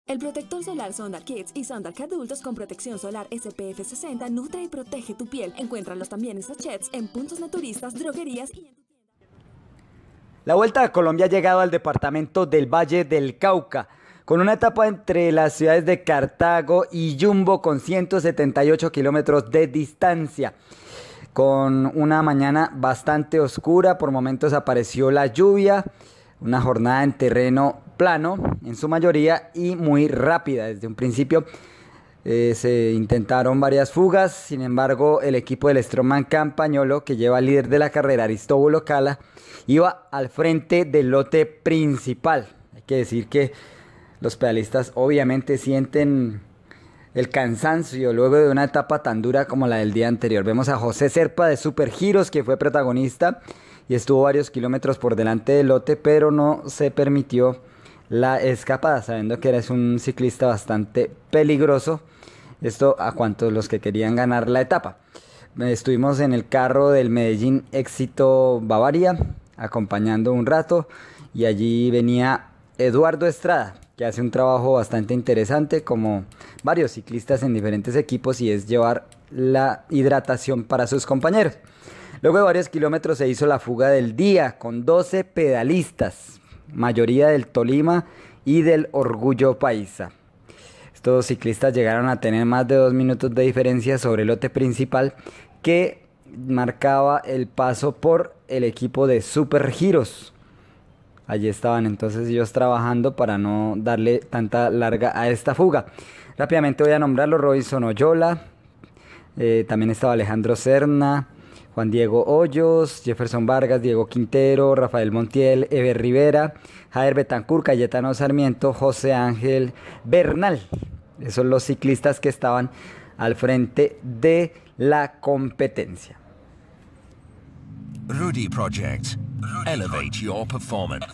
El protector solar Sundark Kids y Sundark Adultos con protección solar SPF 60 nutre y protege tu piel. Encuéntralos también en sachets en puntos naturistas, droguerías y en tu tienda. La Vuelta a Colombia ha llegado al departamento del Valle del Cauca, con una etapa entre las ciudades de Cartago y Yumbo con 178 kilómetros de distancia. Con una mañana bastante oscura, por momentos apareció la lluvia, una jornada en terreno plano en su mayoría y muy rápida. Desde un principio se intentaron varias fugas, sin embargo el equipo del Strongman Campagnolo, que lleva al líder de la carrera, Aristóbulo Cala, iba al frente del lote principal. Hay que decir que los pedalistas obviamente sienten el cansancio luego de una etapa tan dura como la del día anterior. Vemos a José Serpa de Supergiros, que fue protagonista y estuvo varios kilómetros por delante del lote, pero no se permitió la escapada, sabiendo que eres un ciclista bastante peligroso. Esto a cuantos los que querían ganar la etapa. Estuvimos en el carro del Medellín Éxito Bavaria, acompañando un rato, y allí venía Eduardo Estrada, que hace un trabajo bastante interesante como varios ciclistas en diferentes equipos, y es llevar la hidratación para sus compañeros. Luego de varios kilómetros se hizo la fuga del día con 12 pedalistas, mayoría del Tolima y del Orgullo Paisa. Estos ciclistas llegaron a tener más de 2 minutos de diferencia sobre el lote principal, que marcaba el paso por el equipo de Supergiros. Allí estaban entonces ellos trabajando para no darle tanta larga a esta fuga. Rápidamente voy a nombrarlo: Robinson Oyola, también estaba Alejandro Serna, Juan Diego Hoyos, Jefferson Vargas, Diego Quintero, Rafael Montiel, Eber Rivera, Jair Betancur, Cayetano Sarmiento, José Ángel Bernal. Esos son los ciclistas que estaban al frente de la competencia. Rudy Project. Elevate your performance.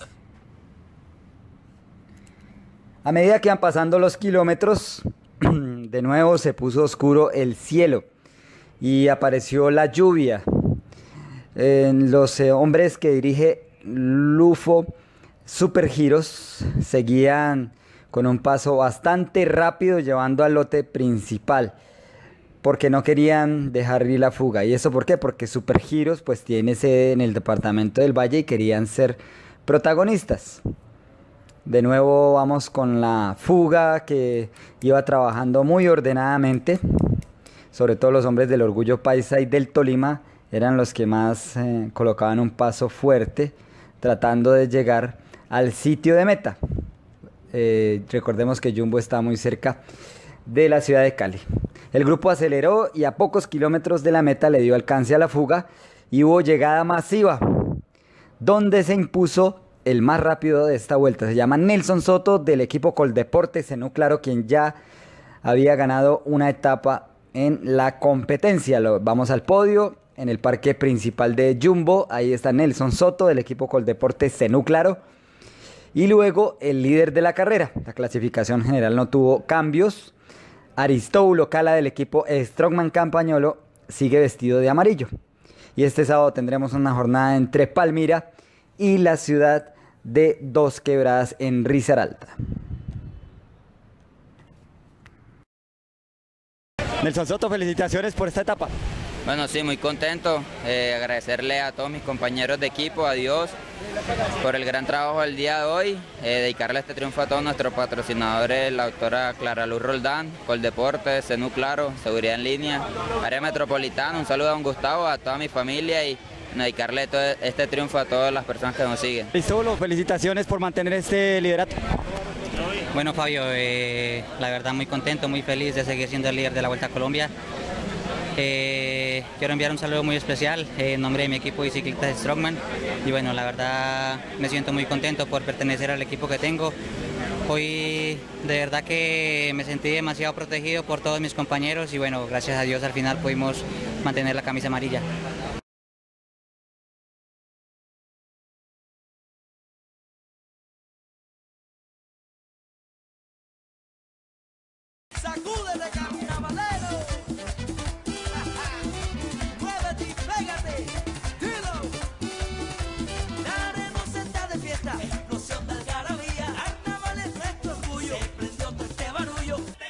A medida que iban pasando los kilómetros, de nuevo se puso oscuro el cielo y apareció la lluvia. Los hombres que dirige Lufo Supergiros seguían con un paso bastante rápido, llevando al lote principal, porque no querían dejar ir la fuga. ¿Y eso por qué? Porque Supergiros pues tiene sede en el departamento del Valle y querían ser protagonistas. De nuevo vamos con la fuga, que iba trabajando muy ordenadamente. Sobre todo los hombres del Orgullo Paisa y del Tolima eran los que más colocaban un paso fuerte, tratando de llegar al sitio de meta. Recordemos que Jumbo está muy cerca de la ciudad de Cali. El grupo aceleró y a pocos kilómetros de la meta le dio alcance a la fuga y hubo llegada masiva, donde se impuso el más rápido de esta vuelta. Se llama Nelson Soto, del equipo Coldeportes Zenú Claro, quien ya había ganado una etapa en la competencia. Vamos al podio en el parque principal de Jumbo. Ahí está Nelson Soto, del equipo Coldeportes Zenú Claro. Y luego el líder de la carrera. La clasificación general no tuvo cambios. Aristóbulo Cala, del equipo Strongman Campagnolo, sigue vestido de amarillo. Y este sábado tendremos una jornada entre Palmira y la ciudad de Dos Quebradas en Risaralda. Nelson Soto, felicitaciones por esta etapa. Bueno, sí, muy contento. Agradecerle a todos mis compañeros de equipo, a Dios, por el gran trabajo del día de hoy. Dedicarle este triunfo a todos nuestros patrocinadores, la doctora Clara Luz Roldán, Coldeportes, Zenú Claro, Seguridad en Línea, Área Metropolitana. Un saludo a don Gustavo, a toda mi familia, y dedicarle todo este triunfo a todas las personas que nos siguen. Solo felicitaciones por mantener este liderato. Bueno, Fabio, la verdad muy contento, muy feliz de seguir siendo el líder de la Vuelta a Colombia. Quiero enviar un saludo muy especial en nombre de mi equipo de ciclistas Strongman, y bueno, la verdad me siento muy contento por pertenecer al equipo que tengo. Hoy de verdad que me sentí demasiado protegido por todos mis compañeros, y bueno, gracias a Dios al final pudimos mantener la camisa amarilla. Sacúdete, carnavalero. Muévete y pégate. Dilo. La arena se está de fiesta. Explosión de algarabía. Carnaval es nuestro orgullo. Se prendió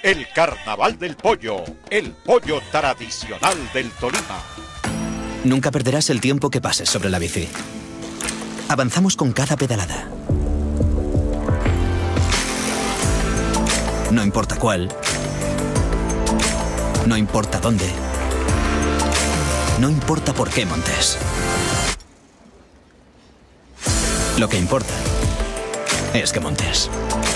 El Carnaval del Pollo, el pollo tradicional del Tolima. Nunca perderás el tiempo que pases sobre la bici. Avanzamos con cada pedalada. No importa cuál. No importa dónde. No importa por qué montes. Lo que importa es que montes.